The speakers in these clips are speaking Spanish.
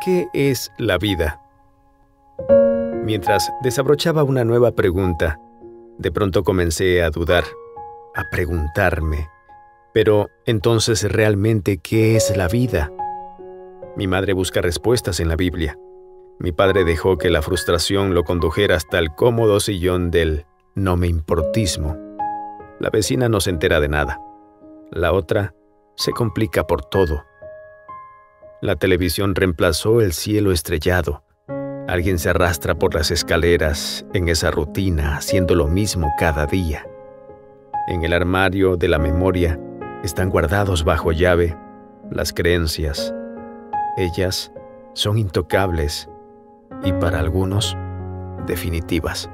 ¿qué es la vida? Mientras desabrochaba una nueva pregunta, de pronto comencé a dudar, a preguntarme, pero entonces realmente, ¿qué es la vida? Mi madre busca respuestas en la Biblia. Mi padre dejó que la frustración lo condujera hasta el cómodo sillón del no me importismo. La vecina no se entera de nada. La otra se complica por todo. La televisión reemplazó el cielo estrellado. Alguien se arrastra por las escaleras en esa rutina, haciendo lo mismo cada día. En el armario de la memoria están guardados bajo llave las creencias. Ellas son intocables y para algunos, definitivas.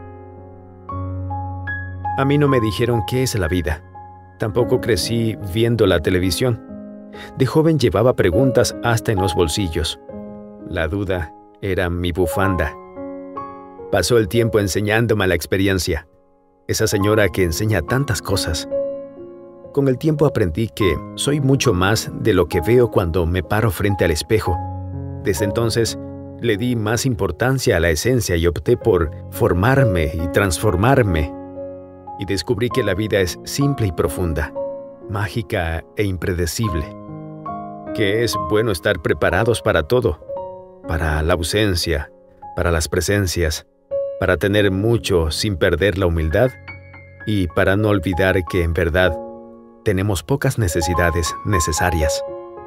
A mí no me dijeron qué es la vida. Tampoco crecí viendo la televisión. De joven llevaba preguntas hasta en los bolsillos. La duda era mi bufanda. Pasó el tiempo enseñándome la experiencia. Esa señora que enseña tantas cosas. Con el tiempo aprendí que soy mucho más de lo que veo cuando me paro frente al espejo. Desde entonces, le di más importancia a la esencia y opté por formarme y transformarme. Y descubrí que la vida es simple y profunda, mágica e impredecible. Que es bueno estar preparados para todo, para la ausencia, para las presencias, para tener mucho sin perder la humildad y para no olvidar que en verdad tenemos pocas necesidades necesarias.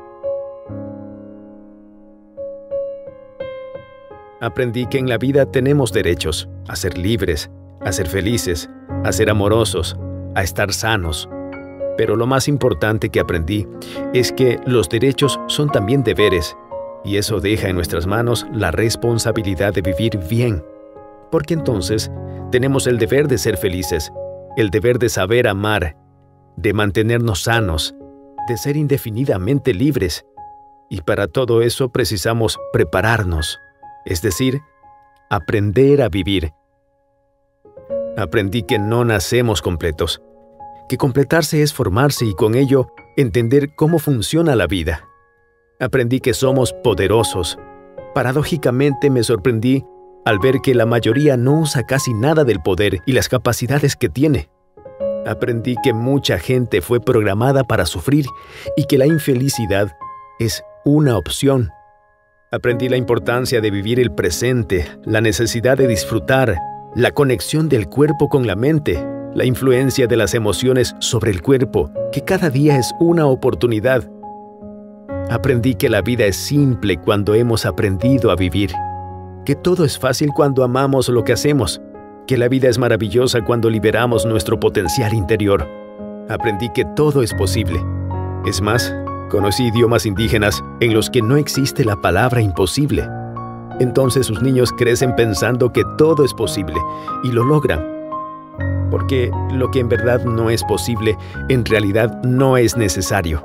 Aprendí que en la vida tenemos derechos a ser libres, a ser felices, a ser amorosos, a estar sanos. Pero lo más importante que aprendí es que los derechos son también deberes, y eso deja en nuestras manos la responsabilidad de vivir bien. Porque entonces tenemos el deber de ser felices, el deber de saber amar, de mantenernos sanos, de ser indefinidamente libres. Y para todo eso precisamos prepararnos, es decir, aprender a vivir. Aprendí que no nacemos completos, que completarse es formarse y con ello entender cómo funciona la vida. Aprendí que somos poderosos. Paradójicamente me sorprendí al ver que la mayoría no usa casi nada del poder y las capacidades que tiene. Aprendí que mucha gente fue programada para sufrir y que la infelicidad es una opción. Aprendí la importancia de vivir el presente, la necesidad de disfrutar, la conexión del cuerpo con la mente, la influencia de las emociones sobre el cuerpo, que cada día es una oportunidad. Aprendí que la vida es simple cuando hemos aprendido a vivir, que todo es fácil cuando amamos lo que hacemos, que la vida es maravillosa cuando liberamos nuestro potencial interior. Aprendí que todo es posible. Es más, conocí idiomas indígenas en los que no existe la palabra imposible. Entonces sus niños crecen pensando que todo es posible y lo logran. Porque lo que en verdad no es posible, en realidad no es necesario.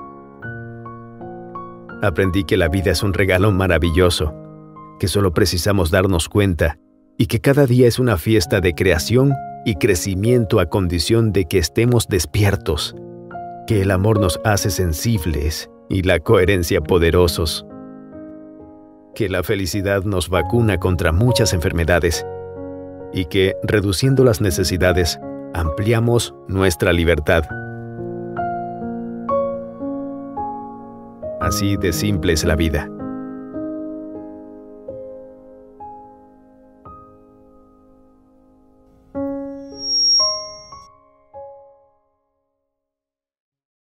Aprendí que la vida es un regalo maravilloso, que solo precisamos darnos cuenta y que cada día es una fiesta de creación y crecimiento a condición de que estemos despiertos, que el amor nos hace sensibles y la coherencia poderosos, que la felicidad nos vacuna contra muchas enfermedades y que, reduciendo las necesidades, ampliamos nuestra libertad. Así de simple es la vida.